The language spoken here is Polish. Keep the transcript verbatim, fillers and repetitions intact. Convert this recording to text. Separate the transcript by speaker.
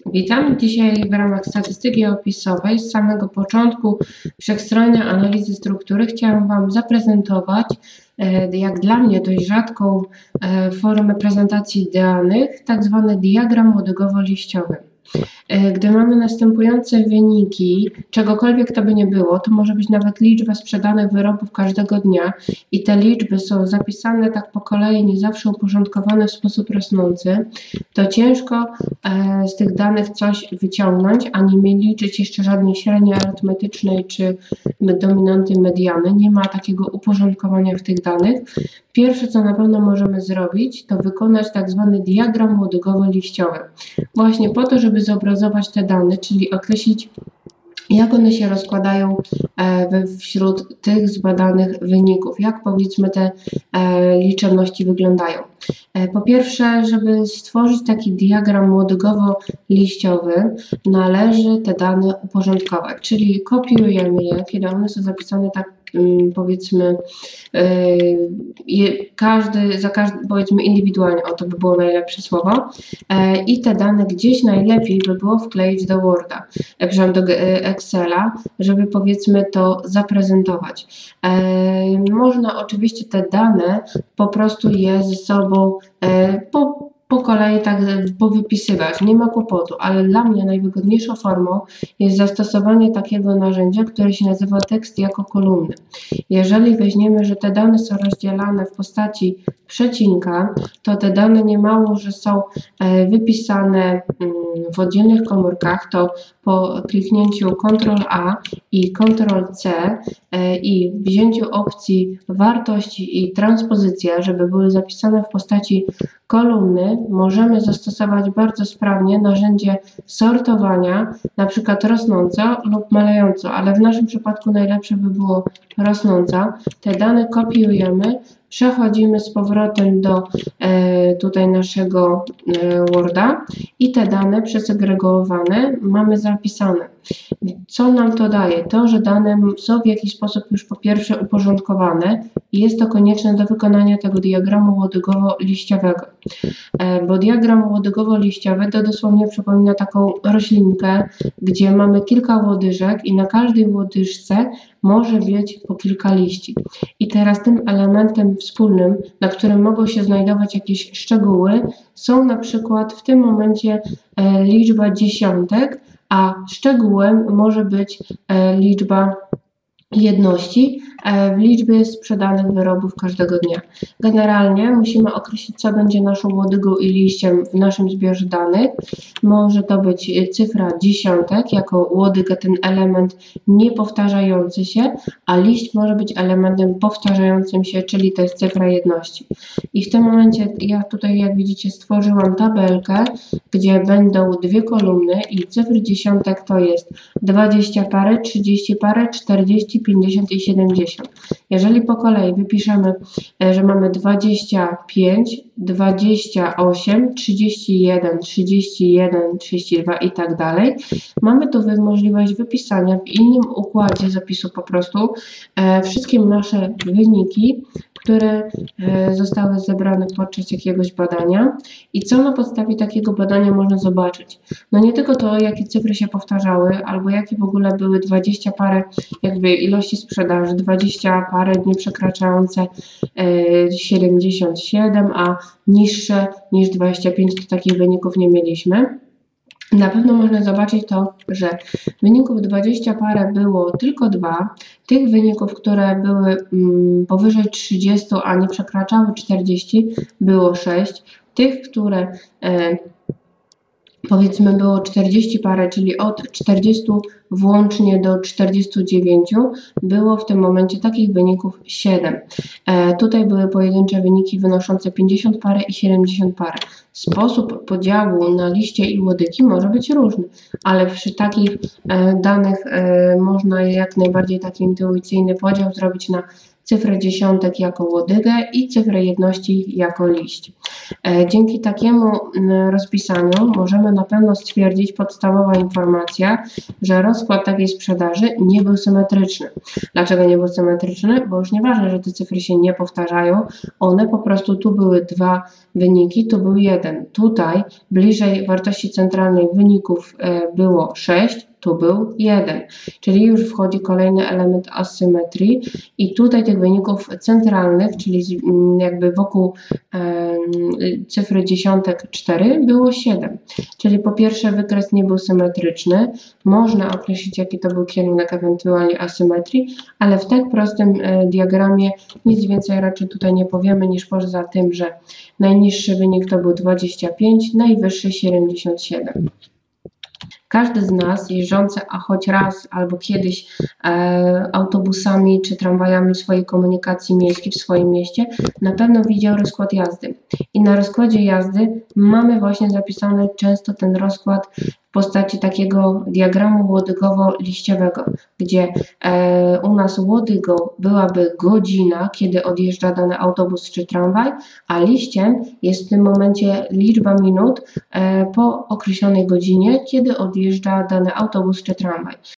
Speaker 1: Witamy dzisiaj w ramach statystyki opisowej. Z samego początku wszechstronnej analizy struktury chciałam Wam zaprezentować, jak dla mnie dość rzadką formę prezentacji danych, tak zwany diagram łodygowo-liściowy. Gdy mamy następujące wyniki, czegokolwiek to by nie było, to może być nawet liczba sprzedanych wyrobów każdego dnia i te liczby są zapisane tak po kolei, nie zawsze uporządkowane w sposób rosnący, to ciężko e, z tych danych coś wyciągnąć, ani nie liczyć jeszcze żadnej średniej arytmetycznej czy dominanty mediany. Nie ma takiego uporządkowania w tych danych. Pierwsze, co na pewno możemy zrobić, to wykonać tak zwany diagram łodygowo-liściowy. Właśnie po to, żeby zobrazować te dane, czyli określić, jak one się rozkładają wśród tych zbadanych wyników, jak powiedzmy te liczebności wyglądają. Po pierwsze, żeby stworzyć taki diagram łodygowo-liściowy, należy te dane uporządkować, czyli kopiujemy je, kiedy one są zapisane tak, powiedzmy, każdy, za każdy, powiedzmy indywidualnie, o to by było najlepsze słowo, i te dane gdzieś najlepiej by było wkleić do Worda, przepraszam, do Excela, żeby powiedzmy to zaprezentować. Można oczywiście te dane po prostu je ze sobą po po kolei tak powypisywać, nie ma kłopotu, ale dla mnie najwygodniejszą formą jest zastosowanie takiego narzędzia, które się nazywa tekst jako kolumny. Jeżeli weźmiemy, że te dane są rozdzielane w postaci przecinka, to te dane nie mało, że są wypisane w oddzielnych komórkach, to po kliknięciu kontrol A i kontrol C i wzięciu opcji wartości i transpozycja, żeby były zapisane w postaci kolumny, możemy zastosować bardzo sprawnie narzędzie sortowania, na przykład rosnąco lub malejąco, ale w naszym przypadku najlepsze by było rosnąca. Te dane kopiujemy, przechodzimy z powrotem do e, tutaj naszego e, Worda i te dane przesegregowane mamy zapisane. Co nam to daje? To, że dane są w jakiś sposób już po pierwsze uporządkowane i jest to konieczne do wykonania tego diagramu łodygowo-liściowego. E, bo diagram łodygowo-liściowy to dosłownie przypomina taką roślinkę, gdzie mamy kilka łodyżek i na każdej łodyżce może być po kilka liści. I teraz tym elementem wspólnym, na którym mogą się znajdować jakieś szczegóły, są na przykład w tym momencie e, liczba dziesiątek, a szczegółem może być e, liczba jedności w liczbie sprzedanych wyrobów każdego dnia. Generalnie musimy określić, co będzie naszą łodygą i liściem w naszym zbiorze danych. Może to być cyfra dziesiątek, jako łodyga, ten element niepowtarzający się, a liść może być elementem powtarzającym się, czyli to jest cyfra jedności. I w tym momencie ja tutaj, jak widzicie, stworzyłam tabelkę, gdzie będą dwie kolumny i cyfry dziesiątek to jest dwadzieścia parę, trzydzieści parę, czterdzieści, pięćdziesiąt i siedemdziesiąt. Jeżeli po kolei wypiszemy, że mamy dwadzieścia pięć, dwadzieścia osiem, trzydzieści jeden, trzydzieści jeden, trzydzieści dwa i tak dalej, mamy tu możliwość wypisania w innym układzie zapisu po prostu e, wszystkie nasze wyniki, które e, zostały zebrane podczas jakiegoś badania i co na podstawie takiego badania można zobaczyć. No nie tylko to, jakie cyfry się powtarzały, albo jakie w ogóle były dwadzieścia parę jakby ilości sprzedaży, dwadzieścia parę nie przekraczające e, siedemdziesiąt siedem, a niższe niż dwadzieścia pięć, to takich wyników nie mieliśmy. Na pewno można zobaczyć to, że wyników dwadzieścia parę było tylko dwa. Tych wyników, które były mm, powyżej trzydziestu, a nie przekraczały czterdziestu, było sześć. Tych, które e, powiedzmy było czterdzieści parę, czyli od czterdziestu włącznie do czterdziestu dziewięciu, było w tym momencie takich wyników siedem. E, tutaj były pojedyncze wyniki wynoszące pięćdziesiąt parę i siedemdziesiąt parę. Sposób podziału na liście i łodygi może być różny, ale przy takich e, danych e, można jak najbardziej taki intuicyjny podział zrobić na cyfrę dziesiątek jako łodygę i cyfrę jedności jako liść. Dzięki takiemu rozpisaniu możemy na pewno stwierdzić podstawowa informacja, że rozkład takiej sprzedaży nie był symetryczny. Dlaczego nie był symetryczny? Bo już nieważne, że te cyfry się nie powtarzają, one po prostu tu były dwa wyniki, tu był jeden. Tutaj bliżej wartości centralnej wyników było sześć, tu był jeden, czyli już wchodzi kolejny element asymetrii i tutaj tych wyników centralnych, czyli jakby wokół e, cyfry dziesiątek cztery było siedem, czyli po pierwsze wykres nie był symetryczny, można określić jaki to był kierunek ewentualnie asymetrii, ale w tak prostym e, diagramie nic więcej raczej tutaj nie powiemy niż poza tym, że najniższy wynik to był dwadzieścia pięć, najwyższy siedemdziesiąt siedem. Każdy z nas jeżdżący, a choć raz albo kiedyś e, autobusami czy tramwajami swojej komunikacji miejskiej w swoim mieście, na pewno widział rozkład jazdy. I na rozkładzie jazdy mamy właśnie zapisany często ten rozkład w postaci takiego diagramu łodygowo-liściowego, gdzie e, u nas łodygo byłaby godzina, kiedy odjeżdża dany autobus czy tramwaj, a liściem jest w tym momencie liczba minut e, po określonej godzinie, kiedy odjeżdża dany autobus czy tramwaj.